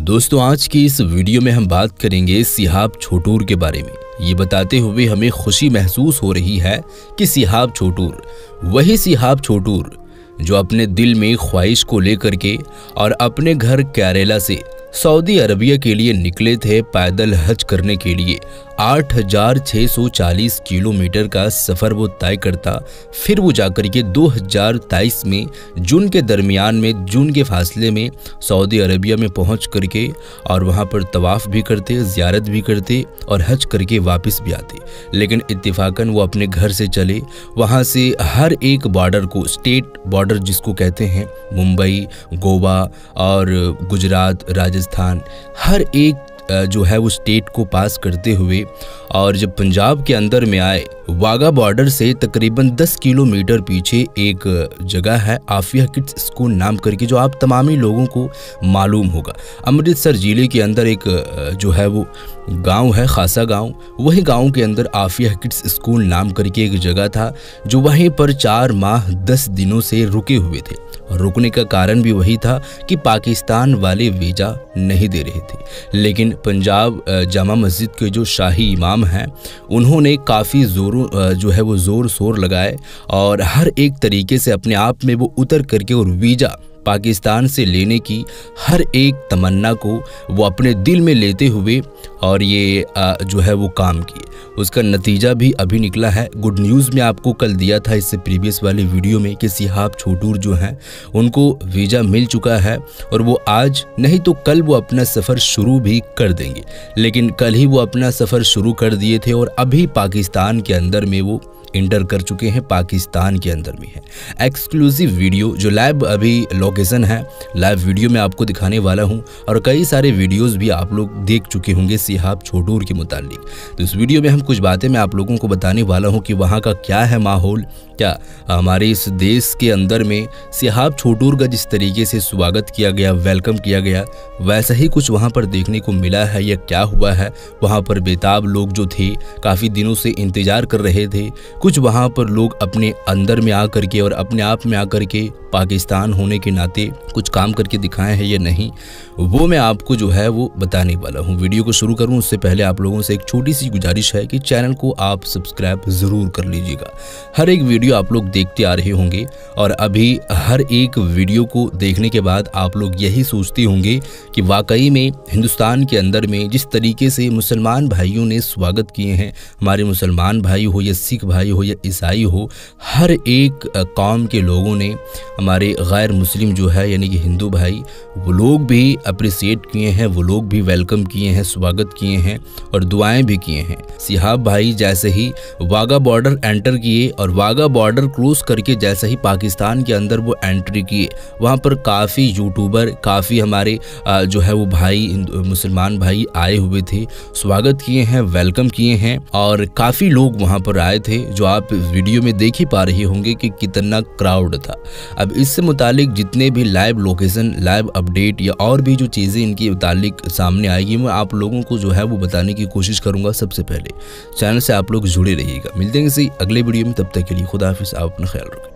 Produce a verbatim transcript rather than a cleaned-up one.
दोस्तों, आज की इस वीडियो में हम बात करेंगे सिहाब छोटूर के बारे में। ये बताते हुए हमें खुशी महसूस हो रही है कि सिहाब छोटूर वही सिहाब छोटूर जो अपने दिल में ख्वाहिश को लेकर के और अपने घर केरला से सऊदी अरबिया के लिए निकले थे पैदल हज करने के लिए। आठ हजार छः सौ चालीस किलोमीटर का सफ़र वो तय करता, फिर वो जाकर के दो हज़ार तेईस में जून के दरमियान में जून के फासले में सऊदी अरबिया में पहुंच करके और वहां पर तवाफ़ भी करते, ज़ियारत भी करते और हज करके वापस भी आते। लेकिन इत्तेफाकन वो अपने घर से चले, वहां से हर एक बॉर्डर को, स्टेट बॉर्डर जिसको कहते हैं, मुंबई, गोवा और गुजरात, राजस्थान, हर एक जो है वो स्टेट को पास करते हुए और जब पंजाब के अंदर में आए, वाघा बॉर्डर से तकरीबन दस किलोमीटर पीछे एक जगह है आफिया किड्स स्कूल नाम करके, जो आप तमामी लोगों को मालूम होगा। अमृतसर ज़िले के अंदर एक जो है वो गांव है, खासा गांव, वही गांव के अंदर आफिया किड्स स्कूल नाम करके एक जगह था, जो वहीं पर चार माह दस दिनों से रुके हुए थे। और रुकने का कारण भी वही था कि पाकिस्तान वाले वीज़ा नहीं दे रहे थे। लेकिन पंजाब जामा मस्जिद के जो शाही इमाम हैं, उन्होंने काफ़ी ज़ोरों जो है वो ज़ोर शोर लगाए और हर एक तरीके से अपने आप में वो उतर करके और वीज़ा पाकिस्तान से लेने की हर एक तमन्ना को वो अपने दिल में लेते हुए और ये जो है वो काम किए। उसका नतीजा भी अभी निकला है। गुड न्यूज़ में आपको कल दिया था इससे प्रीवियस वाले वीडियो में कि सिहाब छोटूर जो हैं उनको वीज़ा मिल चुका है और वो आज नहीं तो कल वो अपना सफ़र शुरू भी कर देंगे। लेकिन कल ही वो अपना सफ़र शुरू कर दिए थे और अभी पाकिस्तान के अंदर में वो इंटर कर चुके हैं, पाकिस्तान के अंदर में है। एक्सक्लूसिव वीडियो जो लाइव अभी लोकेशन है, लाइव वीडियो में आपको दिखाने वाला हूं और कई सारे वीडियोस भी आप लोग देख चुके होंगे सिहाब छोटूर के मुतालिक। तो इस वीडियो में हम कुछ बातें मैं आप लोगों को बताने वाला हूं कि वहां का क्या है माहौल, क्या हमारे इस देश के अंदर में सिहाब छोटूर का जिस तरीके से स्वागत किया गया, वेलकम किया गया, वैसा ही कुछ वहाँ पर देखने को मिला है या क्या हुआ है। वहाँ पर बेताब लोग जो थे, काफ़ी दिनों से इंतज़ार कर रहे थे। कुछ वहाँ पर लोग अपने अंदर में आकर के और अपने आप में आकर के पाकिस्तान होने के नाते कुछ काम करके दिखाए हैं या नहीं, वो मैं आपको जो है वो बताने वाला हूँ। वीडियो को शुरू करूँ उससे पहले आप लोगों से एक छोटी सी गुजारिश है कि चैनल को आप सब्सक्राइब ज़रूर कर लीजिएगा। हर एक वीडियो आप लोग देखते आ रहे होंगे और अभी हर एक वीडियो को देखने के बाद आप लोग यही सोचते होंगे कि वाकई में हिंदुस्तान के अंदर में जिस तरीके से मुसलमान भाइयों ने स्वागत किए हैं, हमारे मुसलमान भाई हो या सिख भाई हो या ईसाई हो, हर एक कौम के लोगों ने, हमारे गैर मुस्लिम जो है यानी कि हिंदू भाई, वो लोग भी अप्रिसिएट किए हैं, वो लोग भी वेलकम किए हैं, स्वागत किए हैं और दुआएं भी किए हैं। सिहाब भाई जैसे ही वाघा बॉर्डर एंटर किए और वाघा बॉर्डर क्रॉस करके जैसे ही पाकिस्तान के अंदर वो एंट्री किए, वहाँ पर काफ़ी यूट्यूबर, काफ़ी हमारे जो है वो भाई, मुसलमान भाई आए हुए थे, स्वागत किए हैं, वेलकम किए हैं और काफ़ी लोग वहाँ पर आए थे, जो आप वीडियो में देख ही पा रहे होंगे कि कितना क्राउड था। अब इससे मुतालिक जितने भी लाइव लोकेशन, लाइव अपडेट या और भी जो चीज़ें इनके मुतालिक सामने आएगी, मैं आप लोगों को जो है वो बताने की कोशिश करूँगा। सबसे पहले चैनल से आप लोग जुड़े रहिएगा। मिलते हैं किसी अगले वीडियो में, तब तक के लिए खुदा हाफिज़, आप अपना ख्याल रखें।